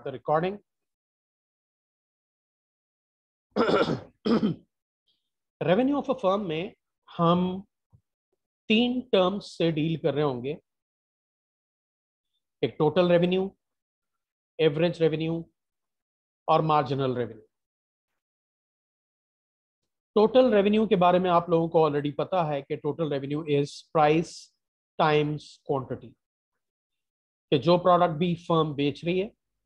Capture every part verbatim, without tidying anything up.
start the recording. Revenue of a firm में हम तीन टर्म्स से डील कर रहे होंगे, एक टोटल रेवेन्यू, एवरेज रेवेन्यू और मार्जिनल रेवेन्यू। टोटल रेवेन्यू के बारे में आप लोगों को ऑलरेडी पता है कि total revenue is price times quantity, कि जो प्रोडक्ट भी फर्म बेच रही है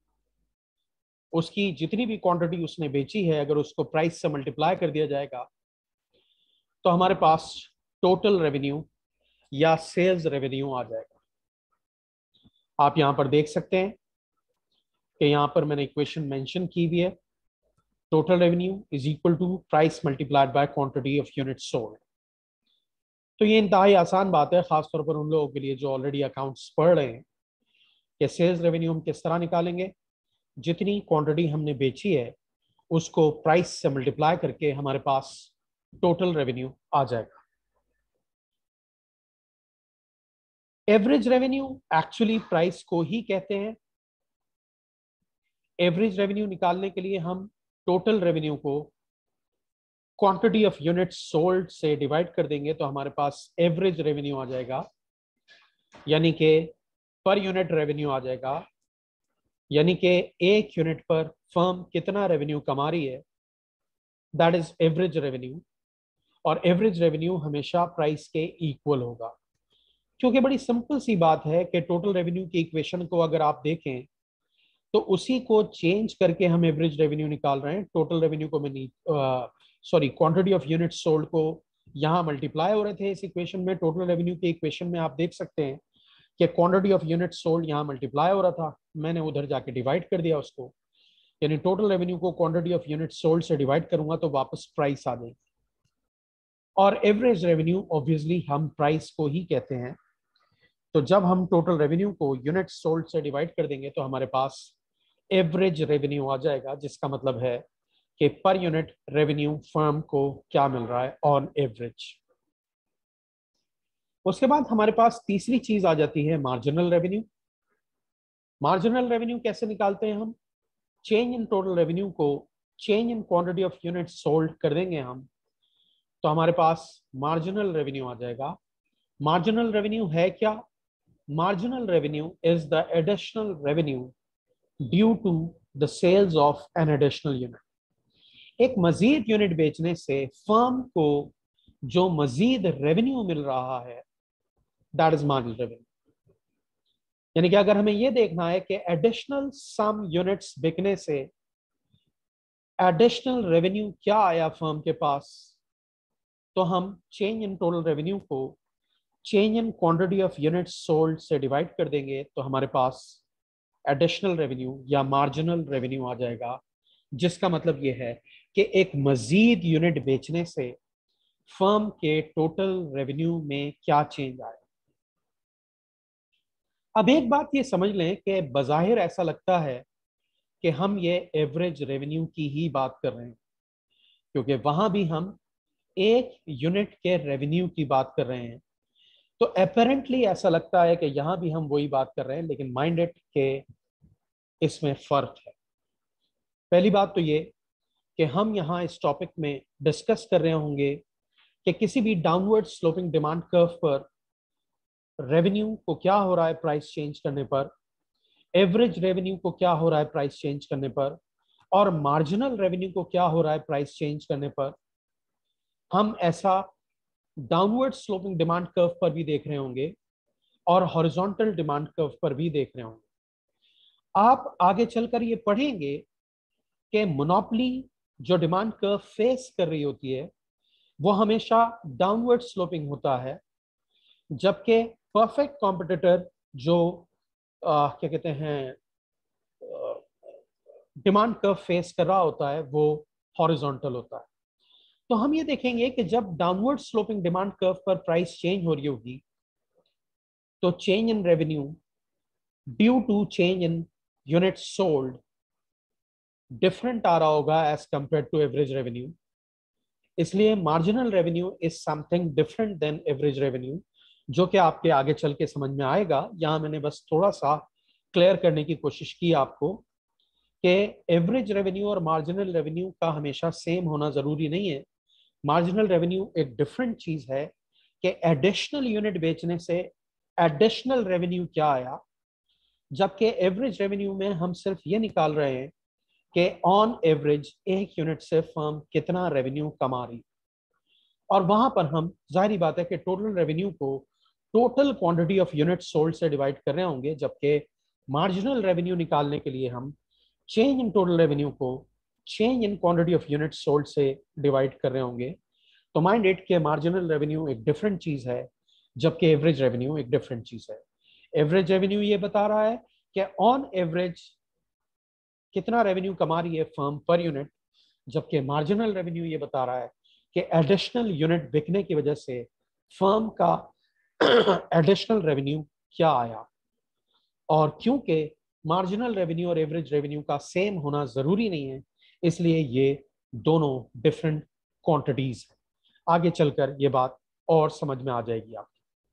उसकी जितनी भी क्वांटिटी उसने बेची है, अगर उसको प्राइस से मल्टीप्लाई कर दिया जाएगा तो हमारे पास टोटल रेवेन्यू या सेल्स रेवेन्यू आ जाएगा। आप यहां पर देख सकते हैं कि यहां पर मैंने इक्वेशन मेंशन की हुई है, total revenue is equal to price multiplied by quantity of units sold. तो ये इंतहाई आसान बात है, खासतौर पर उन लोगों के लिए जो ऑलरेडी अकाउंट्स पढ़ रहे हैं कि सेल्स रेवेन्यू हम किस तरह निकालेंगे। जितनी क्वांटिटी हमने बेची है उसको प्राइस से मल्टीप्लाई करके हमारे पास टोटल रेवेन्यू आ जाएगा। एवरेज रेवेन्यू एक्चुअली प्राइस को ही कहते हैं। एवरेज रेवेन्यू निकालने के लिए हम टोटल रेवेन्यू को क्वांटिटी ऑफ यूनिट्स सोल्ड से डिवाइड कर देंगे तो हमारे पास एवरेज रेवेन्यू आ जाएगा, यानी कि पर यूनिट रेवेन्यू आ जाएगा, यानी कि एक यूनिट पर फर्म कितना रेवेन्यू कमा रही है, दैट इज एवरेज रेवेन्यू। और एवरेज रेवेन्यू हमेशा प्राइस के इक्वल होगा, क्योंकि बड़ी सिंपल सी बात है कि टोटल रेवेन्यू की इक्वेशन को अगर आप देखें तो उसी को चेंज करके हम एवरेज रेवेन्यू निकाल रहे हैं। टोटल रेवेन्यू को मैंने sorry quantity of units sold को यहाँ मल्टीप्लाई हो रहे थे इस इक्वेशन में। टोटल रेवेन्यू की इक्वेशन में आप देख सकते हैं कि क्वांटिटी ऑफ यूनिट्स सोल्ड यहाँ मल्टीप्लाई हो रहा था, मैंने उधर जाके डिवाइड कर दिया उसको, यानी टोटल रेवेन्यू को क्वांटिटी ऑफ यूनिट्स सोल्ड से डिवाइड करूंगा तो वापस प्राइस आ जाएगी। और एवरेज रेवेन्यू ऑब्वियसली हम प्राइस को ही कहते हैं, तो जब हम टोटल रेवेन्यू को यूनिट्स सोल्ड से डिवाइड कर देंगे तो हमारे पास एवरेज रेवेन्यू आ जाएगा, जिसका मतलब है कि पर यूनिट रेवेन्यू फर्म को क्या मिल रहा है ऑन एवरेज। उसके बाद हमारे पास तीसरी चीज आ जाती है मार्जिनल रेवेन्यू। मार्जिनल रेवेन्यू कैसे निकालते हैं हम? चेंज इन टोटल रेवेन्यू को change in quantity of units sold कर देंगे हम तो हमारे पास मार्जिनल रेवेन्यू आ जाएगा। मार्जिनल रेवेन्यू है क्या? Marginal revenue is the additional revenue due to the sales of an additional unit. एक मजीद यूनिट बेचने से फर्म को जो मजीद रेवेन्यू मिल रहा है दैट इज मार्जिनल रेवेन्यू। यानी कि अगर हमें यह देखना है कि एडिशनल सम यूनिट्स बिकने से एडिशनल रेवेन्यू क्या आया फर्म के पास, तो हम चेंज इन टोटल रेवेन्यू को change in quantity of units sold से डिवाइड कर देंगे तो हमारे पास एडिशनल रेवेन्यू या मार्जिनल रेवेन्यू आ जाएगा, जिसका मतलब यह है कि एक मजीद यूनिट बेचने से फर्म के टोटल रेवेन्यू में क्या चेंज आया। अब एक बात ये समझ लें कि बज़ाहिर ऐसा लगता है कि हम ये एवरेज रेवेन्यू की ही बात कर रहे हैं, क्योंकि वहां भी हम एक यूनिट के रेवेन्यू की बात कर रहे हैं। तो अपेरेंटली ऐसा लगता है कि यहां भी हम वही बात कर रहे हैं, लेकिन माइंड इट के इसमें फर्क है। पहली बात तो ये कि हम यहाँ इस टॉपिक में डिस्कस कर रहे होंगे कि किसी भी डाउनवर्ड स्लोपिंग डिमांड कर्व पर रेवेन्यू को क्या हो रहा है प्राइस चेंज करने पर, एवरेज रेवेन्यू को क्या हो रहा है प्राइस चेंज करने पर, और मार्जिनल रेवेन्यू को क्या हो रहा है प्राइस चेंज करने पर। हम ऐसा डाउनवर्ड स्लोपिंग डिमांड कर्व पर भी देख रहे होंगे और हॉरिजॉन्टल डिमांड कर्व पर भी देख रहे होंगे। आप आगे चलकर ये पढ़ेंगे कि मोनोपोली जो डिमांड कर्व फेस कर रही होती है वो हमेशा डाउनवर्ड स्लोपिंग होता है, जबकि परफेक्ट कॉम्पिटिटर जो आ, क्या कहते हैं डिमांड कर्व फेस कर रहा होता है वो हॉरिजॉन्टल होता है। तो हम ये देखेंगे कि जब डाउनवर्ड स्लोपिंग डिमांड कर्व पर प्राइस चेंज हो रही होगी तो change in revenue due to change in unit sold different आ रहा होगा as compare to average revenue. इसलिए marginal revenue is something different than average revenue, जो कि आपके आगे चल के समझ में आएगा। यहां मैंने बस थोड़ा सा क्लियर करने की कोशिश की आपको कि एवरेज रेवेन्यू और मार्जिनल रेवेन्यू का हमेशा सेम होना जरूरी नहीं है। मार्जिनल रेवेन्यू एक डिफरेंट चीज है कि एडिशनल यूनिट बेचने से एडिशनल रेवेन्यू क्या आया, जबकि एवरेज रेवेन्यू में हम सिर्फ ये निकाल रहे हैं कि ऑन एवरेज एक यूनिट से फर्म कितना रेवेन्यू कमा रही, और वहां पर हम जाहिर बात है कि टोटल रेवेन्यू को total quantity of unit sold से डिवाइड कर रहे होंगे, जबकि मार्जिनल रेवेन्यू निकालने के लिए हम चेंज इन टोटल रेवेन्यू को change in quantity of unit sold से डिवाइड कर रहे होंगे। तो माइंड इट के मार्जिनल रेवेन्यू एक डिफरेंट चीज है, जबकि एवरेज रेवेन्यू एक डिफरेंट चीज है। एवरेज रेवेन्यू ये बता रहा है कि ऑन एवरेज कितना रेवेन्यू कमा रही है फर्म पर यूनिट, जबकि मार्जिनल रेवेन्यू ये बता रहा है कि एडिशनल यूनिट बिकने की वजह से फर्म का एडिशनल रेवेन्यू क्या आया। और क्योंकि मार्जिनल रेवेन्यू और एवरेज रेवेन्यू का सेम होना जरूरी नहीं है, इसलिए ये दोनों डिफरेंट क्वांटिटीज हैं। आगे चलकर ये बात और समझ में आ जाएगी आपको।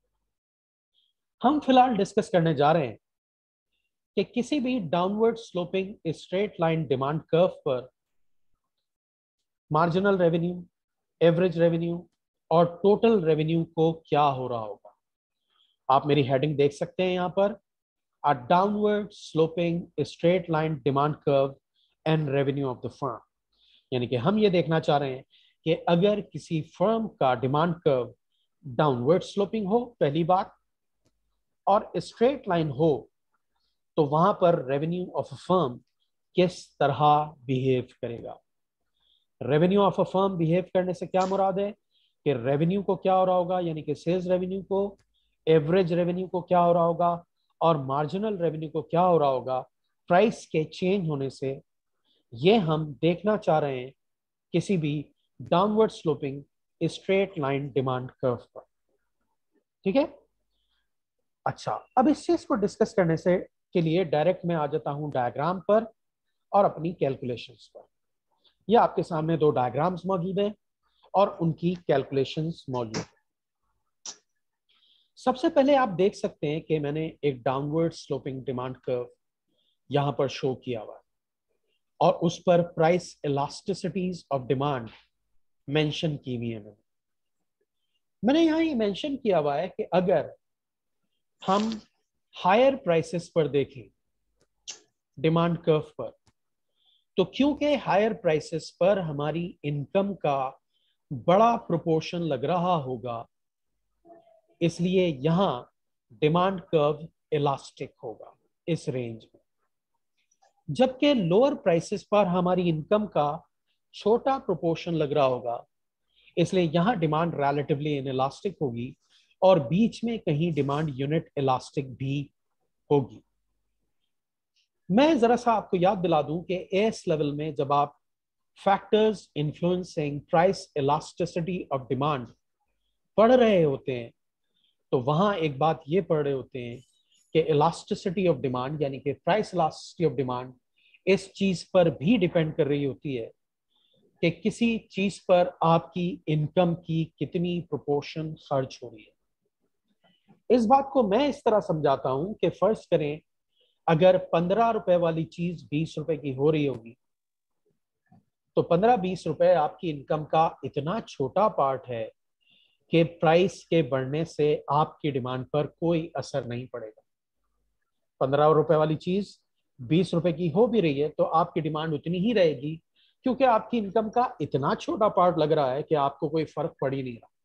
हम फिलहाल डिस्कस करने जा रहे हैं कि किसी भी downward sloping straight line demand curve पर मार्जिनल रेवेन्यू, एवरेज रेवेन्यू और टोटल रेवेन्यू को क्या हो रहा होगा। आप मेरी हेडिंग देख सकते हैं यहां पर, a downward sloping straight line demand curve and revenue of the firm. यानी कि हम ये देखना चाह रहे हैं कि अगर किसी फर्म का डिमांड कर्व डाउनवर्ड स्लोपिंग हो पहली बात, और स्ट्रेट लाइन हो, तो वहां पर रेवेन्यू ऑफ अ फर्म किस तरह बिहेव करेगा। Revenue of a firm behave करने से क्या मुराद है कि रेवेन्यू को क्या हो रहा होगा, यानी कि सेल्स रेवेन्यू को, एवरेज रेवेन्यू को क्या हो रहा होगा और मार्जिनल रेवेन्यू को क्या हो रहा होगा प्राइस के चेंज होने से। ये हम देखना चाह रहे हैं किसी भी downward sloping straight line demand curve पर। ठीक है, अच्छा, अब इस चीज को डिस्कस करने से के लिए डायरेक्ट मैं आ जाता हूं डायग्राम पर और अपनी कैलकुलेशंस पर। यह आपके सामने दो डायग्राम्स मौजूद हैं और उनकी कैलकुलेशंस मौजूद है। सबसे पहले आप देख सकते हैं कि मैंने एक डाउनवर्ड स्लोपिंग डिमांड कर्व यहां पर शो किया हुआ है और उस पर price elasticities of demand mention की हुई है। मैंने मैंने यहां ये मेंशन किया हुआ है कि अगर हम हायर प्राइसेस पर देखें डिमांड कर्व पर, तो क्योंकि हायर प्राइसेस पर हमारी इनकम का बड़ा प्रोपोर्शन लग रहा होगा, इसलिए यहां डिमांड कर्व इलास्टिक होगा इस रेंज में। जबकि लोअर प्राइसेस पर हमारी इनकम का छोटा प्रोपोर्शन लग रहा होगा, इसलिए यहां डिमांड रिलेटिवली इनइलास्टिक होगी और बीच में कहीं डिमांड यूनिट इलास्टिक भी होगी। मैं जरा सा आपको याद दिला दूं कि एस लेवल में जब आप factors influencing price elasticity of demand पढ़ रहे होते हैं, तो वहां एक बात ये पढ़ रहे होते हैं कि इलास्टिसिटी ऑफ डिमांड यानी कि प्राइस इलास्टिसिटी ऑफ डिमांड इस चीज पर भी डिपेंड कर रही होती है कि किसी चीज पर आपकी इनकम की कितनी प्रोपोर्शन खर्च हो रही है। इस बात को मैं इस तरह समझाता हूं कि फर्ज करें अगर पंद्रह रुपए वाली चीज बीस रुपए की हो रही होगी, तो पंद्रह बीस रुपए आपकी इनकम का इतना छोटा पार्ट है कि प्राइस के बढ़ने से आपकी डिमांड पर कोई असर नहीं पड़ेगा। पंद्रह रुपए वाली चीज बीस रुपए की हो भी रही है तो आपकी डिमांड उतनी ही रहेगी, क्योंकि आपकी इनकम का इतना छोटा पार्ट लग रहा है कि आपको कोई फर्क पड़ ही नहीं रहा।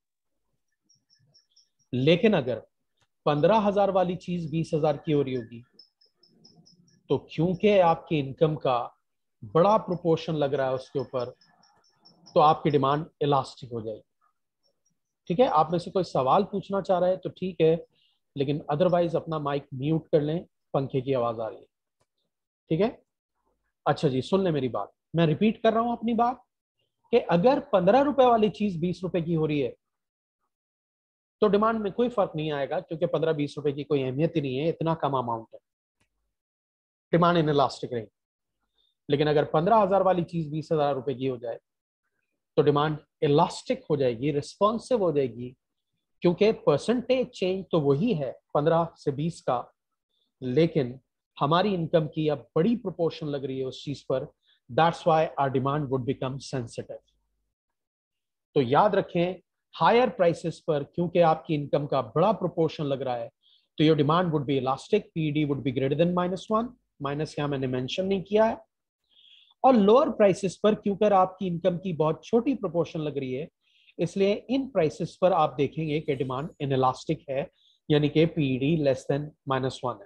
लेकिन अगर पंद्रह हजार वाली चीज बीस हजार की हो रही होगी, तो क्योंकि आपकी इनकम का बड़ा प्रोपोर्शन लग रहा है उसके ऊपर, तो आपकी डिमांड इलास्टिक हो जाएगी। ठीक है, आप में से कोई सवाल पूछना चाह रहा है तो ठीक है, लेकिन अदरवाइज अपना माइक म्यूट कर लें, पंखे की आवाज आ रही है। ठीक है, अच्छा जी, सुन ले मेरी बात, मैं रिपीट कर रहा हूं अपनी बात कि अगर पंद्रह रुपए वाली चीज बीस रुपए की हो रही है तो डिमांड में कोई फर्क नहीं आएगा, क्योंकि पंद्रह बीस रुपए की कोई अहमियत ही नहीं है, इतना कम अमाउंट है, डिमांड इनइलास्टिक रहेगी। लेकिन अगर पंद्रह हजार वाली चीज बीस हजार रुपए की हो जाए तो डिमांड इलास्टिक हो जाएगी, रिस्पॉन्सिव हो जाएगी, क्योंकि परसेंटेज चेंज तो वही है पंद्रह से बीस का, लेकिन हमारी इनकम की अब बड़ी प्रोपोर्शन लग रही है उस चीज पर, that's why our demand would become sensitive. तो याद रखें, हायर प्राइसेस पर क्योंकि आपकी इनकम का बड़ा प्रोपोर्शन लग रहा है, तो your demand would be elastic, PD would be greater than minus one, minus यहां मैंने मेंशन नहीं किया है। और लोअर प्राइसेस पर क्योंकि आपकी इनकम की बहुत छोटी प्रोपोर्शन लग रही है, इसलिए इन प्राइसेस पर आप देखेंगे कि डिमांड इनइलास्टिक है, यानी कि PD less than minus one है।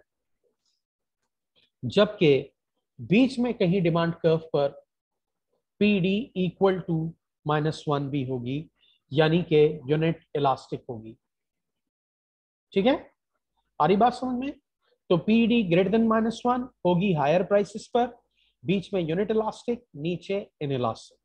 जबकि बीच में कहीं डिमांड कर्व पर PD equal to minus one भी होगी, यानी कि यूनिट इलास्टिक होगी। ठीक है, आ रही बात समझ में? तो PD greater than minus one होगी हायर प्राइसेस पर, बीच में यूनिट इलास्टिक, नीचे इनइलास्टिक।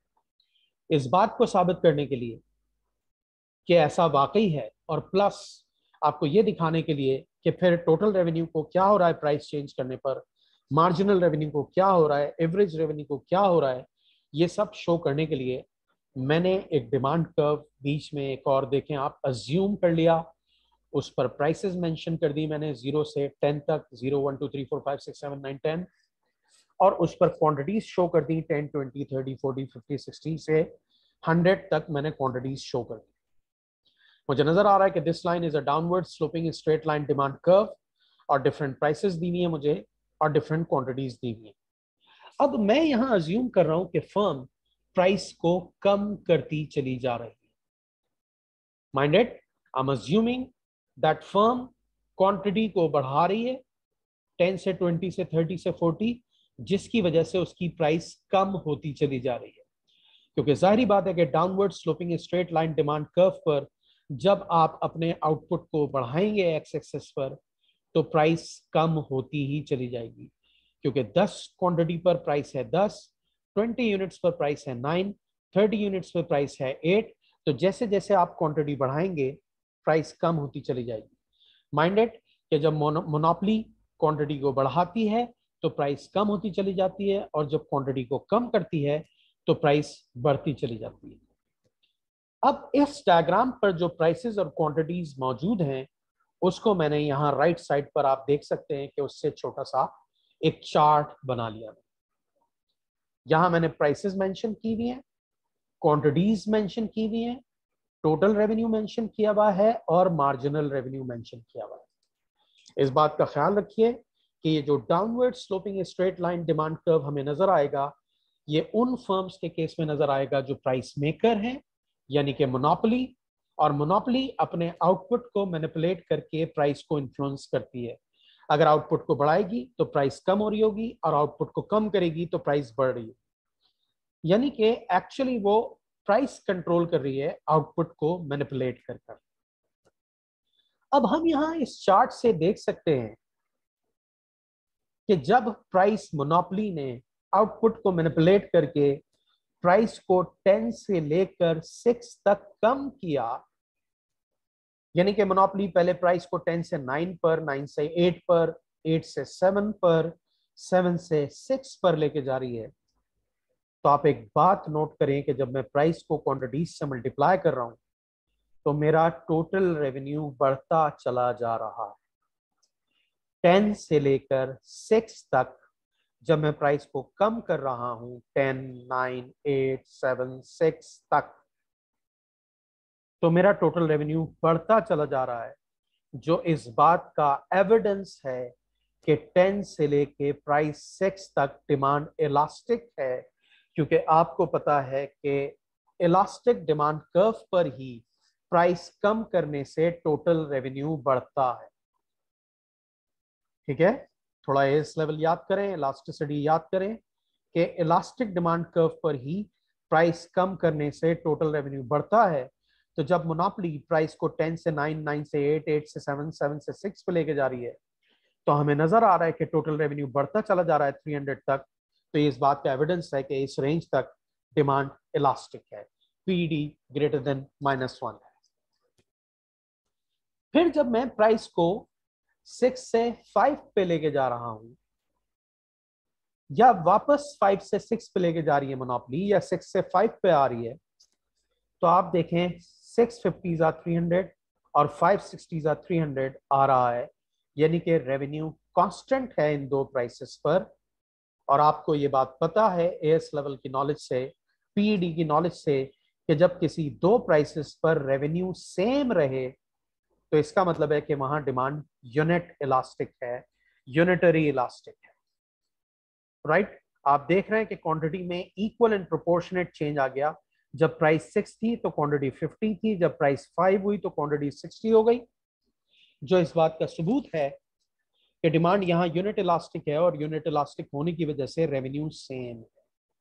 इस बात को साबित करने के लिए कि ऐसा वाकई है, और प्लस आपको यह दिखाने के लिए कि फिर टोटल रेवेन्यू को क्या हो रहा है प्राइस चेंज करने पर, मार्जिनल रेवेन्यू को क्या हो रहा है, एवरेज रेवेन्यू को क्या हो रहा है, ये सब शो करने के लिए मैंने एक डिमांड कर्व बीच में एक और देखें आप अज्यूम कर लिया, उस पर प्राइसेस मेंशन कर दी मैंने जीरो से टेन तक, zero one two three four five six seven nine ten, और उस पर क्वांटिटीज शो कर दी ten twenty thirty forty fifty sixty से हंड्रेड तक मैंने क्वांटिटीज शो कर दी। मुझे नजर आ रहा है कि this line is a downward sloping straight line demand curve, और डिफरेंट प्राइसेस दी हुई है मुझे और डिफरेंट क्वांटिटीज दी हुई है। अब मैं यहां अज्यूम कर रहा हूं कि फर्म प्राइस को कम करती चली जा रही है। Minded, I am assuming that firm quantity को बढ़ा रही है टेन से ट्वेंटी से थर्टी से फोर्टी, जिसकी वजह से उसकी प्राइस कम होती चली जा रही है। क्योंकि जाहिर बात है कि downward sloping straight line demand curve पर जब आप अपने आउटपुट को बढ़ाएंगे एक्स एक्सेस पर, तो प्राइस कम होती ही चली जाएगी। क्योंकि दस क्वांटिटी पर प्राइस है दस, ट्वेंटी यूनिट्स पर प्राइस है नाइन, थर्टी यूनिट्स पर प्राइस है एट, तो जैसे जैसे आप क्वांटिटी बढ़ाएंगे प्राइस कम होती चली जाएगी। माइंडेड कि जब मोनोपोली क्वांटिटी को बढ़ाती है तो प्राइस कम होती चली जाती है, और जब क्वांटिटी को कम करती है तो प्राइस बढ़ती चली जाती है। अब इस डायग्राम पर जो प्राइसेस और क्वांटिटीज मौजूद हैं, उसको मैंने यहां राइट साइड पर आप देख सकते हैं कि उससे छोटा सा एक चार्ट बना लिया। यहां मैंने प्राइसेस मेंशन की हुई हैं, क्वांटिटीज मेंशन की हुई हैं, टोटल रेवेन्यू मेंशन किया हुआ है, और मार्जिनल रेवेन्यू मेंशन किया हुआ है। इस बात का ख्याल रखिए कि ये जो downward sloping straight line demand curve हमें नजर आएगा, ये उन फर्म्स के केस में नजर आएगा जो प्राइस मेकर हैं, यानी कि मोनोपोली, और मोनोपोली अपने आउटपुट को मैनिपुलेट करके प्राइस को इन्फ्लुएंस करती है। अगर आउटपुट को बढ़ाएगी तो प्राइस कम हो रही होगी, और आउटपुट को कम करेगी तो प्राइस बढ़ रही होगी। यानी कि एक्चुअली वो प्राइस कंट्रोल कर रही है आउटपुट को मैनिपुलेट कर कर। अब हम यहां इस चार्ट से देख सकते हैं कि जब प्राइस मोनोपोली ने आउटपुट को मैनिपुलेट करके प्राइस को टेन से लेकर सिक्स तक कम किया, यानी कि मोनोपोली पहले प्राइस को टेन से नाइन पर, नाइन से एट पर, एट से सेवन पर, सेवन से सिक्स पर लेके जा रही है, तो आप एक बात नोट करें कि जब मैं प्राइस को क्वांटिटीज से मल्टीप्लाई कर रहा हूं तो मेरा टोटल रेवेन्यू बढ़ता चला जा रहा है। टेन से लेकर सिक्स तक जब मैं प्राइस को कम कर रहा हूं, ten, nine, eight, seven, six तक, तो मेरा टोटल रेवेन्यू बढ़ता चला जा रहा है, जो इस बात का एविडेंस है कि टेन से लेके प्राइस सिक्स तक डिमांड इलास्टिक है। क्योंकि आपको पता है कि इलास्टिक डिमांड कर्व पर ही प्राइस कम करने से टोटल रेवेन्यू बढ़ता है। ठीक है, थोड़ा इस लेवल याद करें, इलास्टिसिटी याद करें कि इलास्टिक डिमांड कर्व पर ही प्राइस कम करने से टोटल रेवेन्यू बढ़ता है। तो जब मोनोपोली प्राइस को टेन से नाइन, नाइन से एट, एट से सेवन, सेवन से सिक्स पे लेके जा रही है, तो हमें नजर आ रहा है कि टोटल रेवेन्यू बढ़ता चला जा रहा है थ्री हंड्रेड तक। तो ये इस बात का एविडेंस है कि इस रेंज तक डिमांड इलास्टिक है, PD greater than minus one है। फिर जब मैं प्राइस को सिक्स से फाइव पे लेके जा रहा हूं, या वापस फाइव से सिक्स पे लेके जा रही है मोनोपोली, या सिक्स से फाइव पे आ रही है, तो आप देखें six fifties are three hundred और five sixties are three hundred आ रहा है, यानी कि रेवेन्यू कांस्टेंट है इन दो प्राइसेस पर, और आपको ये बात पता है एएस लेवल की नॉलेज से, पीईडी की नॉलेज से, कि जब किसी दो प्राइसेस पर रेवेन्यू सेम रहे तो इसका मतलब है कि वहां डिमांड यूनिट इलास्टिक है, यूनिटरी इलास्टिक है, राइट right? आप देख रहे हैं कि क्वांटिटी में इक्वल एंड प्रोपोर्शनेट चेंज आ गया। जब प्राइस सिक्स थी तो क्वांटिटी फिफ्टी थी, जब प्राइस फाइव हुई तो क्वांटिटी सिक्सटी हो गई, जो इस बात का सबूत है कि डिमांड यहां यूनिट इलास्टिक है, और यूनिट इलास्टिक होने की वजह से रेवेन्यू सेम है।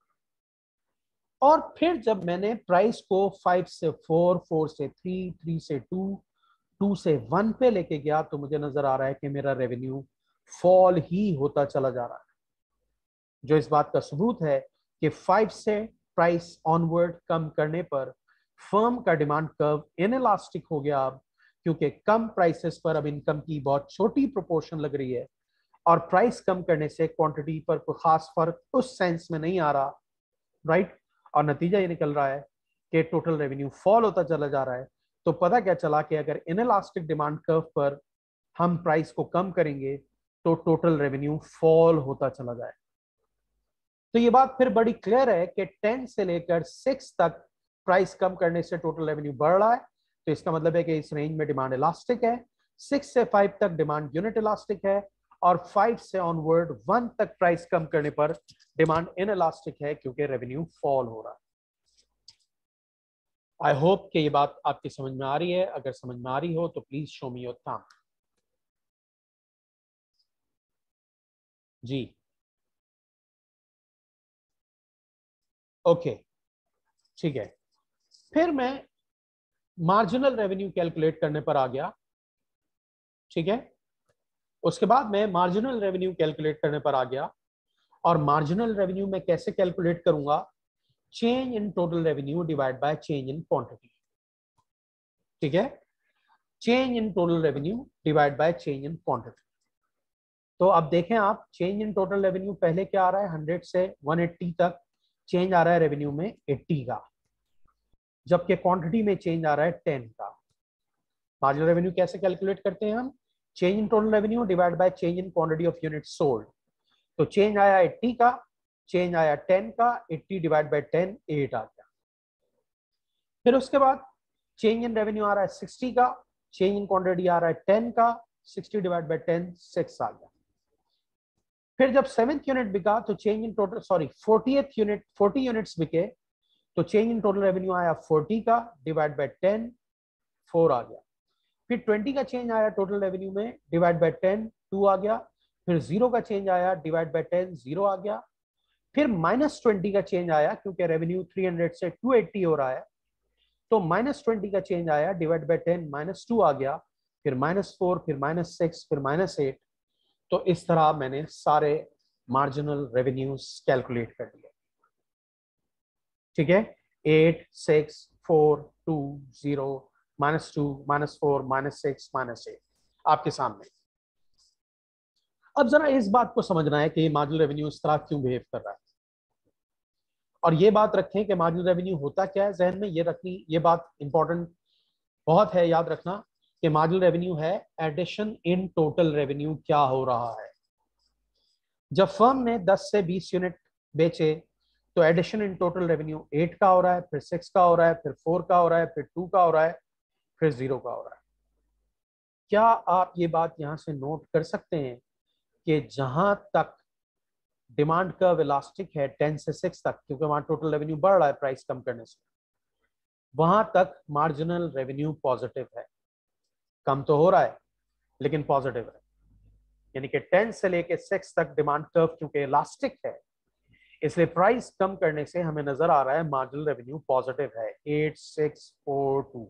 और फिर जब मैंने प्राइस को फाइव से फोर, फोर से थ्री, थ्री से टू, टू से वन पे लेके गया, तो मुझे नजर आ रहा है कि मेरा रेवेन्यू फॉल ही होता चला जा रहा है, जो इस बात का सबूत है कि फाइव से प्राइस ऑनवर्ड कम करने पर फर्म का डिमांड कर्व इनइलास्टिक हो गया अब, क्योंकि कम प्राइसेस पर अब इनकम की बहुत छोटी प्रोपोर्शन लग रही है, और प्राइस कम करने से क्वांटिटी पर कोई खास फर्क उस सेंस में नहीं आ रहा, राइट। और नतीजा ये निकल रहा है कि टोटल रेवेन्यू फॉल होता चला जा रहा है। तो पता क्या चला कि अगर इनइलास्टिक डिमांड कर्व पर हम प्राइस को कम करेंगे तो टोटल रेवेन्यू फॉल होता चला जाए। तो ये बात फिर बड़ी क्लियर है कि टेन से लेकर सिक्स तक प्राइस कम करने से टोटल रेवेन्यू बढ़ रहा है, तो इसका मतलब है कि इस रेंज में डिमांड इलास्टिक है। सिक्स से फाइव तक डिमांड यूनिट इलास्टिक है, और फाइव से ऑनवर्ड वन तक प्राइस कम करने पर डिमांड इन इलास्टिक है, क्योंकि रेवेन्यू फॉल हो रहा है। आई होप कि ये बात आपकी समझ में आ रही है। अगर समझ में आ रही हो तो please show me your thumb. जी ओके, ठीक है। फिर मैं मार्जिनल रेवेन्यू कैलकुलेट करने पर आ गया, ठीक है। उसके बाद मैं मार्जिनल रेवेन्यू कैलकुलेट करने पर आ गया, और मार्जिनल रेवेन्यू मैं कैसे कैलकुलेट करूंगा? Change in total revenue divide by change in quantity, ठीक है। Change in total revenue divide by change in quantity. तो अब देखें आप, चेंज इन टोटल रेवेन्यू पहले क्या आ रहा है, हंड्रेड से वन एट्टी तक चेंज आ रहा है रेवेन्यू में एट्टी का, जबकि क्वांटिटी में चेंज आ रहा है टेन का। मार्जिनल रेवेन्यू कैसे कैलकुलेट करते हैं हम? Change in total revenue divide by change in quantity of unit sold. तो चेंज आया एट्टी का, चेंज आया टेन का, eighty divide by ten, eight आ गया। फिर उसके बाद चेंज इन रेवेन्यू आ रहा है सिक्सटी का, चेंज इन क्वांटिटी आ रहा है टेन का, sixty divide by ten, six आ गया। फिर जब सेवेंथ यूनिट बिका तो change in total, sorry fortieth unit, forty units बिके तो चेंज इन टोटल रेवेन्यू आया फोर्टी का, डिवाइड बाय टेन, फोर आ गया। फिर ट्वेंटी का चेंज आया टोटल रेवेन्यू में, डिवाइड बाय टेन, टू आ गया। फिर जीरो का चेंज आया, डिवाइड बाय टेन, जीरो आ गया। फिर माइनस ट्वेंटी का चेंज आया, क्योंकि रेवेन्यू थ्री हंड्रेड से टू एट्टी हो रहा है, तो माइनस ट्वेंटी का चेंज आया, divide by ten, minus two आ गया। फिर माइनस फोर, फिर माइनस सिक्स, फिर माइनस एट। तो इस तरह मैंने सारे मार्जिनल रेवेन्यूज कैलकुलेट कर दिए, ठीक है। Eight, six, four, two, zero, minus two, minus four, minus six, minus eight आपके सामने। अब जरा इस बात को समझना है कि मार्जिनल रेवेन्यू इस तरह क्यों बिहेव कर रहा है, और ये बात रखें कि मार्जिनल रेवेन्यू होता क्या है। जहन में ये रखनी, ये बात इंपॉर्टेंट बहुत है, याद रखना कि मार्जिनल रेवेन्यू है एडिशन इन टोटल रेवेन्यू। क्या हो रहा है, जब फर्म ने दस से बीस यूनिट बेचे तो addition in total revenue eight का हो रहा है, फिर सिक्स का हो रहा है, फिर फोर का हो रहा है, फिर टू का हो रहा है, फिर जीरो का हो रहा है। क्या आप ये बात यहां से नोट कर सकते हैं कि जहां तक डिमांड कर्व इलास्टिक है टेन से सिक्स तक, क्योंकि वहां टोटल रेवेन्यू बढ़ रहा है प्राइस कम करने से, वहां तक मार्जिनल रेवेन्यू पॉजिटिव है। कम तो हो रहा है लेकिन पॉजिटिव है, यानी कि टेन से लेके सिक्स तक डिमांड कर्व क्योंकि इलास्टिक है, इसलिए प्राइस कम करने से हमें नजर आ रहा है मार्जिनल रेवेन्यू पॉजिटिव है, एट, सिक्स, फोर, टू।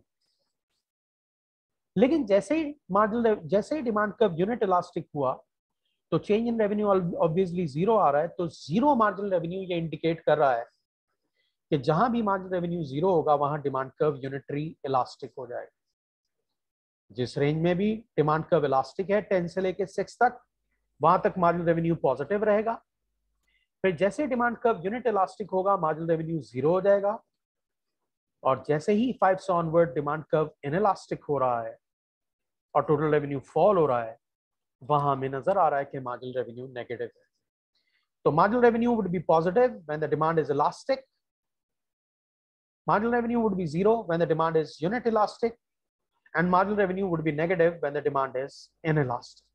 लेकिन जैसे ही मार्जिनल, जैसे ही डिमांड कर्व यूनिट इलास्टिक हुआ तो change in revenue obviously zero आ रहा है। तो जीरो मार्जिनल रेवेन्यू ये इंडिकेट कर रहा है कि जहां भी मार्जिनल रेवेन्यू जीरो होगा वहां डिमांड कर्व यूनिटरी इलास्टिक हो जाएगा। जिस रेंज में भी डिमांड कर्व इलास्टिक है टेन से लेके सिक्स तक, वहां तक मार्जिनल रेवेन्यू पॉजिटिव रहेगा। फिर जैसे डिमांड कर्व यूनिट इलास्टिक होगा मार्जिनल रेवेन्यू जीरो हो जाएगा, और जैसे ही फाइव से ऑनवर्ड डिमांड कर्व इनइलास्टिक हो रहा है और टोटल रेवेन्यू फॉल हो रहा है, वहां हमें नजर आ रहा है कि मार्जिनल रेवेन्यू नेगेटिव है। तो marginal revenue would be positive when the demand is elastic, marginal revenue would be zero when the demand is unit elastic, and marginal revenue would be negative when the demand is inelastic.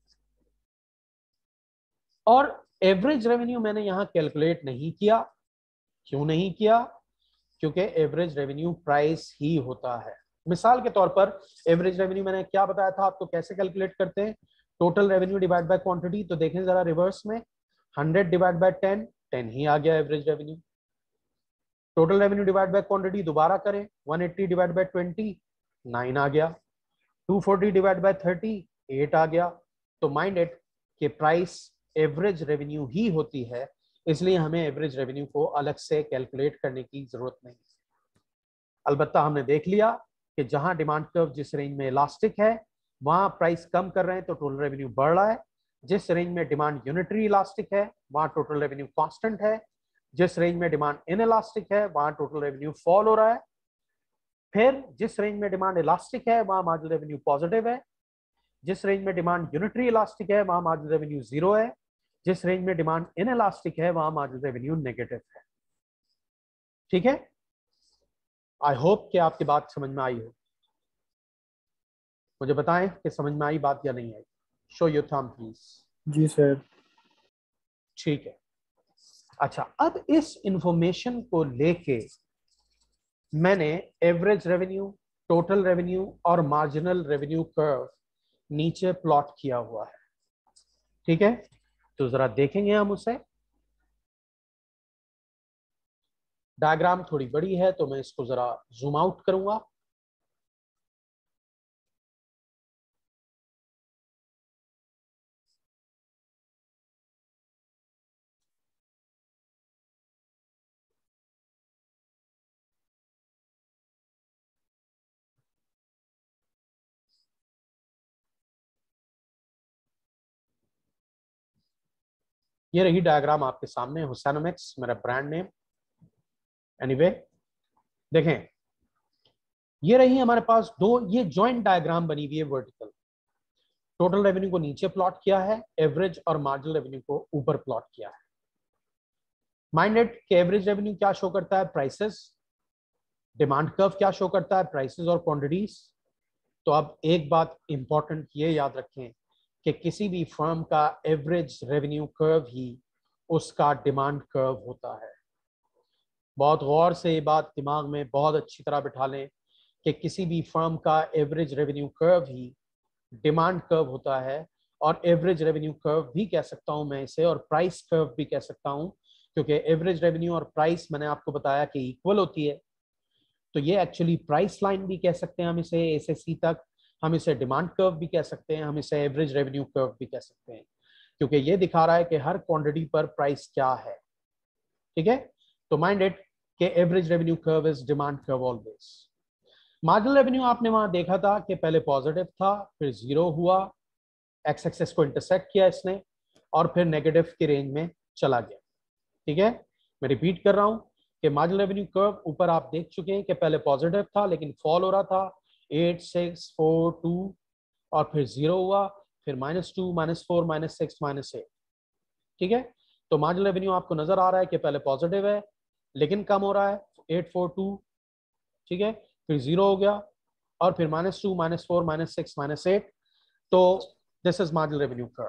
और average revenue मैंने यहां calculate नहीं किया। क्यों नहीं किया? क्योंकि average revenue price ही होता है। मिसाल के तौर पर एवरेज रेवेन्यू मैंने क्या बताया था आपको, कैसे कैलकुलेट करते हैं? Total revenue divide by quantity. तो देखें जरा रिवर्स में, hundred divide by ten, ten ही आ गया average revenue. Total revenue divide by quantity दोबारा करें, one eighty divide by twenty, nine आ गया। Two forty divide by thirty, eight आ गया। तो माइंड इट कि प्राइस एवरेज रेवेन्यू ही होती है, इसलिए हमें एवरेज रेवेन्यू को अलग से कैलकुलेट करने की जरूरत नहीं। अलबत्ता हमने देख लिया कि जहां डिमांड कर्व जिस रेंज में इलास्टिक है वहां प्राइस कम कर रहे हैं तो टोटल रेवेन्यू बढ़ रहा है। जिस रेंज में डिमांड यूनिटरी इलास्टिक है वहां टोटल रेवेन्यू कांस्टेंट है। जिस रेंज में डिमांड इनइलास्टिक है वहां टोटल रेवेन्यू फॉल हो रहा है। फिर जिस रेंज में डिमांड इलास्टिक है वहां मार्जिनल रेवेन्यू पॉजिटिव है। जिस रेंज में डिमांड यूनिटरी इलास्टिक है वहां मार्जिनल रेवेन्यू जीरो है। जिस रेंज में डिमांड इनइलास्टिक है वहां मार्जिनल रेवेन्यू नेगेटिव है। ठीक है, आई होप कि आपकी बात समझ में आई हो। मुझे बताएं कि समझ में आई बात या नहीं आई। Show your thumb please. जी सर। ठीक है, अच्छा अब इस इंफॉर्मेशन को लेके मैंने एवरेज रेवेन्यू, टोटल रेवेन्यू और मार्जिनल रेवेन्यू कर्व नीचे प्लॉट किया हुआ है। ठीक है, तो जरा देखेंगे हम उसे। डायग्राम थोड़ी बड़ी है तो मैं इसको जरा जूम आउट करूंगा। ये रही डायग्राम आपके सामने, हुसैनोमिक्स मेरा ब्रांड नेम। एनीवे देखें, ये रही हमारे पास दो, ये जॉइंट डायग्राम बनी हुई है वर्टिकल। टोटल रेवेन्यू को नीचे प्लॉट किया है, एवरेज और मार्जिनल रेवेन्यू को ऊपर प्लॉट किया है। माइंडेड कि एवरेज रेवेन्यू क्या शो करता है? प्राइसेस। डिमांड कर्व क्या शो करता है? प्राइसेस और क्वांटिटीज। तो अब एक बात इंपॉर्टेंट ये याद रखें कि किसी भी फर्म का एवरेज रेवेन्यू कर्व ही उसका डिमांड कर्व होता है। बहुत गौर से ये बात दिमाग में बहुत अच्छी तरह बिठा लें कि किसी भी फर्म का एवरेज रेवेन्यू कर्व ही डिमांड कर्व होता है। और एवरेज रेवेन्यू कर्व भी कह सकता हूं मैं इसे, और प्राइस कर्व भी कह सकता हूं, क्योंकि एवरेज रेवेन्यू और प्राइस मैंने आपको बताया कि इक्वल होती है। तो ये एक्चुअली प्राइस लाइन भी कह सकते हैं हम इसे, ए से सी तक। हम इसे डिमांड कर्व भी कह सकते हैं, हम इसे एवरेज रेवेन्यू कर्व भी कह सकते हैं, क्योंकि ये दिखा रहा है कि हर क्वांटिटी पर प्राइस क्या है। ठीक है, तो माइंड इट कि average revenue curve is demand curve always. Marginal revenue आपने वहां देखा था कि पहले पॉजिटिव था, फिर जीरो हुआ, एक्स एक्सेस को इंटरसेक्ट किया इसने, और फिर नेगेटिव की रेंज में चला गया। ठीक है, मैं रिपीट कर रहा हूं कि मार्जिनल रेवेन्यू कर्व ऊपर आप देख चुके हैं कि पहले पॉजिटिव था लेकिन फॉल हो रहा था, एट सिक्स फोर टू, और फिर जीरो हुआ, फिर minus two, minus four, minus six, minus eight. ठीक है, तो मार्जिनल रेवेन्यू आपको नजर आ रहा है कि पहले पॉजिटिव है लेकिन कम हो रहा है, एट फोर टू। ठीक है, फिर जीरो हो गया, और फिर minus two, minus four, minus six, minus eight. तो this is marginal revenue curve.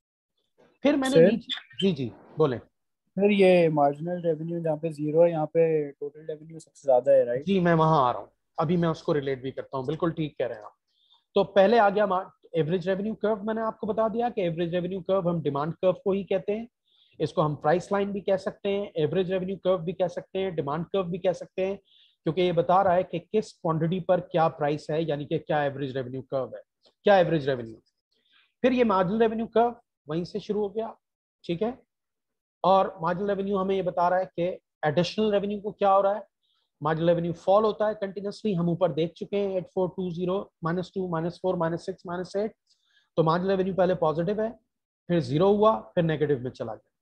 फिर मैंने सर नीचे, जी जी बोले। सर ये मार्जिनल रेवेन्यू जहाँ पे जीरो है यहाँ पे टोटल रेवेन्यू सबसे ज्यादा है, राइट? जी मैं वहां आ रहा हूँ, अभी मैं उसको रिलेट भी करता हूँ। बिल्कुल ठीक कह रहे हैं आप। तो पहले आ गया एवरेज रेवेन्यू कर्व। मैंने आपको बता दिया कि एवरेज रेवेन्यू कर्व हम डिमांड कर्व को ही कहते हैं। इसको हम प्राइस लाइन भी कह सकते हैं, एवरेज रेवेन्यू कर्व भी कह सकते हैं, डिमांड कर्व भी कह सकते हैं, क्योंकि ये बता रहा है कि किस क्वांटिटी पर क्या प्राइस है, यानी कि क्या एवरेज रेवेन्यू कर्व है, क्या एवरेज रेवेन्यू। फिर ये मार्जिनल रेवेन्यू कर्व वहीं से शुरू हो गया। ठीक है, और मार्जिनल रेवेन्यू हमें ये बता रहा है कि एडिशनल रेवेन्यू को क्या हो रहा है। मार्जिनल रेवेन्यू फॉल होता है कंटिन्यूसली, हम ऊपर देख चुके हैं, eight four two zero, minus two, minus four, minus six, minus eight. तो मार्जिनल रेवेन्यू पहले पॉजिटिव है, फिर जीरो हुआ, फिर नेगेटिव में चला गया।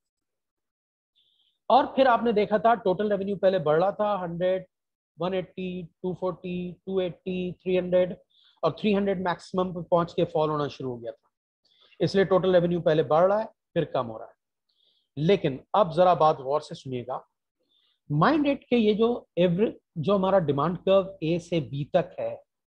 और फिर आपने देखा था टोटल रेवेन्यू पहले बढ़ रहा था, hundred, one eighty, two forty, two eighty, three hundred, और थ्री हंड्रेड मैक्सिमम पर पहुंच के फॉल होना शुरू हो गया था। इसलिए टोटल रेवेन्यू पहले बढ़ रहा है फिर कम हो रहा है। लेकिन अब जरा बात गौर से सुनिएगा, माइंड इट के ये जो एवरेज जो हमारा डिमांड कर्व ए से बी तक है,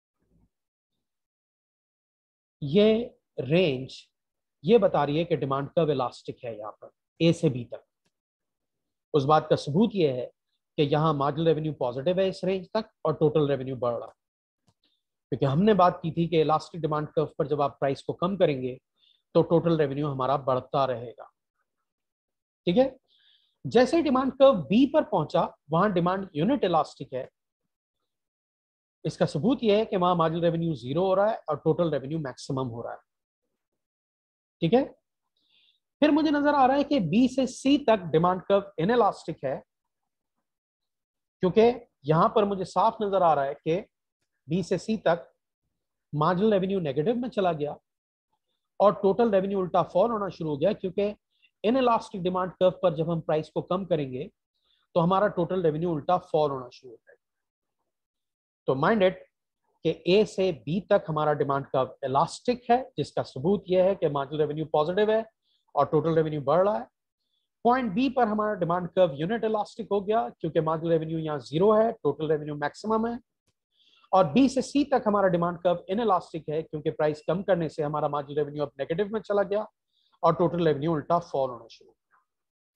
ये रेंज ये बता रही है कि डिमांड कर्व इलास्टिक है यहां पर ए से बी तक। उस बात का सबूत ये है कि यहां मार्जिनल रेवेन्यू पॉजिटिव है इस रेंज तक और टोटल रेवेन्यू बढ़ रहा है, क्योंकि हमने बात की थी कि इलास्टिक डिमांड कर्व पर जब आप प्राइस को कम करेंगे तो टोटल रेवेन्यू हमारा बढ़ता रहेगा। ठीक है, जैसे ही डिमांड कर्व बी पर पहुंचा वहां डिमांड यूनिट इलास्टिक है। इसका सबूत यह है कि वहां मार्जिनल रेवेन्यू जीरो हो रहा है और टोटल रेवेन्यू मैक्सिमम हो रहा है। ठीक है, फिर मुझे नजर आ रहा है कि बी से सी तक डिमांड कर्व इनइलास्टिक है, क्योंकि यहां पर मुझे साफ नजर आ रहा है कि बी से सी तक मार्जिनल रेवेन्यू नेगेटिव में चला गया और टोटल रेवेन्यू उल्टा फॉल होना शुरू हो गया, क्योंकि इनइलास्टिक डिमांड कर्व पर जब हम प्राइस को कम करेंगे तो हमारा टोटल रेवेन्यू उल्टा फॉल होना शुरू हो जाएगा। तो माइंड इट कि ए से बी तक हमारा डिमांड कर्व इलास्टिक है, जिसका सबूत यह है कि मार्जिनल रेवेन्यू पॉजिटिव है और टोटल रेवेन्यू बढ़ रहा है। पॉइंट बी पर हमारा डिमांड कर्व यूनिट इलास्टिक हो गया, क्योंकि मार्जिनल रेवेन्यू यहाँ जीरो है, टोटल रेवेन्यू मैक्सिमम है। और बी से सी तक हमारा डिमांड कर्व इनइलास्टिक है, क्योंकि प्राइस कम करने से हमारा मार्जिनल रेवेन्यू अब नेगेटिव में चला गया और टोटल रेवेन्यू उल्टा फॉल होना शुरू हो गया।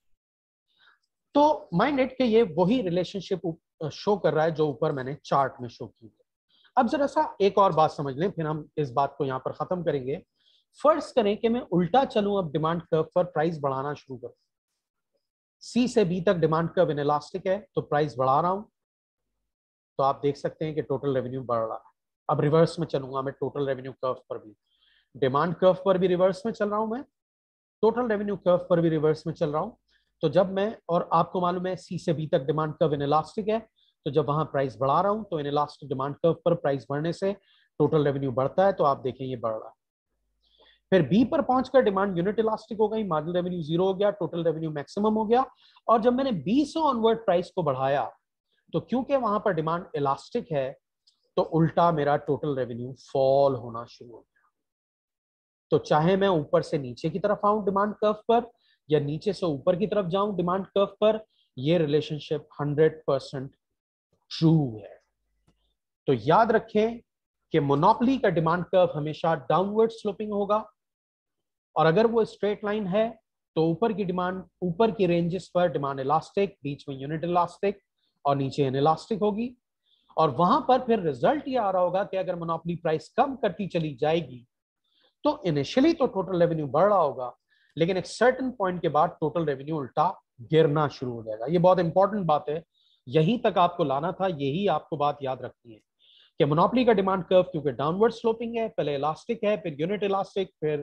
तो माइंड इट के ये वही रिलेशनशिप शो कर रहा है जो ऊपर मैंने चार्ट में शो की है। अब जरा सा एक और बात समझ लें, फिर हम इस बात को यहां पर खत्म करेंगे। फर्ज करें कि मैं उल्टा चलूं, अब डिमांड कर्व पर प्राइस बढ़ाना शुरू करूं। सी से बी तक डिमांड कर्व इनइलास्टिक है तो प्राइस बढ़ा रहा हूं, तो आप देख सकते हैं कि टोटल रेवेन्यू बढ़ रहा है। अब रिवर्स में चलूंगा मैं, टोटल रेवेन्यू कर्व पर भी, डिमांड कर्व पर भी रिवर्स में चल रहा हूं मैं, टोटल रेवेन्यू कर्व पर भी रिवर्स में चल रहा हूं। तो जब मैं, और आपको मालूम है सी से बी तक डिमांड कर्व इनइलास्टिक है, तो जब वहां प्राइस बढ़ा रहा हूं तो इनइलास्टिक डिमांड कर्व पर प्राइस बढ़ने से टोटल रेवेन्यू बढ़ता है, तो आप देखें ये बढ़ रहा है। फिर बी पर पहुंचकर डिमांड यूनिट इलास्टिक हो गई, मार्जिनल रेवेन्यू जीरो हो गया, टोटल रेवेन्यू मैक्सिमम हो गया। और जब मैंने बी से ऑनवर्ड प्राइस को बढ़ाया तो क्योंकि वहां पर डिमांड इलास्टिक है तो उल्टा मेरा टोटल रेवेन्यू फॉल होना शुरू हो गया। तो चाहे मैं ऊपर से नीचे की तरफ आऊं डिमांड कर्व पर या नीचे से ऊपर की तरफ जाऊं डिमांड कर्व पर, यह रिलेशनशिप हंड्रेड परसेंट ट्रू है। तो याद रखें कि मोनोपोली का डिमांड कर्व हमेशा डाउनवर्ड स्लोपिंग होगा, और अगर वो स्ट्रेट लाइन है तो ऊपर की डिमांड, ऊपर की रेंजेस पर डिमांड इलास्टिक, बीच में यूनिट इलास्टिक और नीचे इनइलास्टिक होगी। और वहां पर फिर रिजल्ट ये आ रहा होगा कि अगर मोनोपोली प्राइस कम करती चली जाएगी तो इनिशियली तो टोटल रेवेन्यू बढ़ रहा होगा, लेकिन एक सर्टेन पॉइंट के बाद टोटल रेवेन्यू उल्टा गिरना शुरू हो जाएगा। ये बहुत इंपॉर्टेंट बात है, यहीं तक आपको लाना था, यही आपको बात याद रखनी है कि मोनोपोली का डिमांड कर्व क्योंकि डाउनवर्ड स्लोपिंग है, पहले इलास्टिक है, फिर यूनिट इलास्टिक, फिर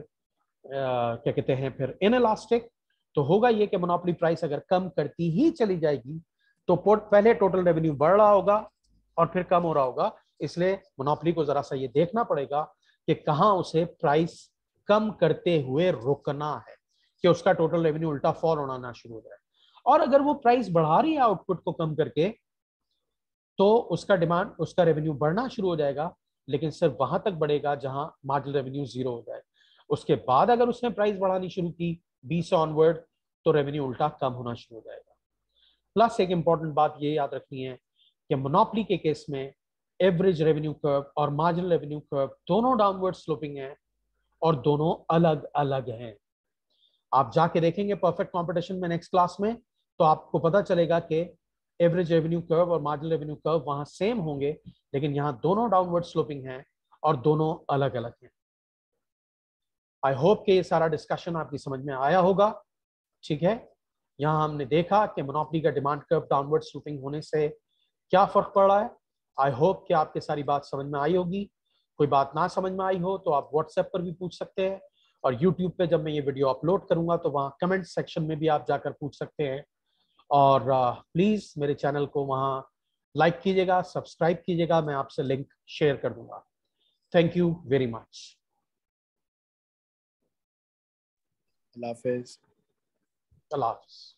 आ, क्या कहते हैं फिर इनइलास्टिक। तो होगा ये कि मोनोपोली प्राइस अगर कम करती ही चली जाएगी तो पहले टोटल रेवेन्यू बढ़ रहा होगा और फिर कम हो रहा होगा। इसलिए मोनोपोली को जरा सा ये देखना पड़ेगा कि कहां उसे प्राइस कम करते हुए रोकना है कि उसका टोटल रेवेन्यू उल्टा फॉल होना ना शुरू हो जाए। और अगर वो प्राइस बढ़ा रही है आउटपुट को कम करके तो उसका डिमांड, उसका रेवेन्यू बढ़ना शुरू हो जाएगा, लेकिन सिर्फ वहां तक बढ़ेगा जहां मार्जिनल रेवेन्यू जीरो हो जाए। उसके बाद अगर उसने प्राइस बढ़ानी शुरू की बी से ऑनवर्ड तो रेवेन्यू उल्टा कम होना शुरू हो जाएगा। प्लस एक इंपॉर्टेंट बात ये याद रखनी है कि मोनोपोली के केस में एवरेज रेवेन्यू कर्व और मार्जिनल रेवेन्यू कर्व दोनों डाउनवर्ड स्लोपिंग है और दोनों अलग अलग हैं। आप जाके देखेंगे परफेक्ट कंपटीशन में नेक्स्ट क्लास में तो आपको पता चलेगा कि एवरेज रेवेन्यू कर्व और मार्जिनल रेवेन्यू कर्व वहां सेम होंगे, लेकिन यहां दोनों डाउनवर्ड स्लोपिंग हैं और दोनों अलग अलग हैं। आई होप कि ये सारा डिस्कशन आपकी समझ में आया होगा। ठीक है, यहां हमने देखा कि मोनोपोली का डिमांड कर्व डाउनवर्ड स्लोपिंग होने से क्या फर्क पड़ रहा है। आई होप कि आपके सारी बात समझ में आई होगी। कोई बात ना समझ में आई हो तो आप व्हाट्सएप पर भी पूछ सकते हैं, और यूट्यूब पे जब मैं ये वीडियो अपलोड करूंगा तो वहाँ कमेंट सेक्शन में भी आप जाकर पूछ सकते हैं। और प्लीज मेरे चैनल को वहाँ लाइक कीजिएगा, सब्सक्राइब कीजिएगा, मैं आपसे लिंक शेयर कर दूंगा। Thank you very much. Allah हाफिज। अल्लाह हाफिज।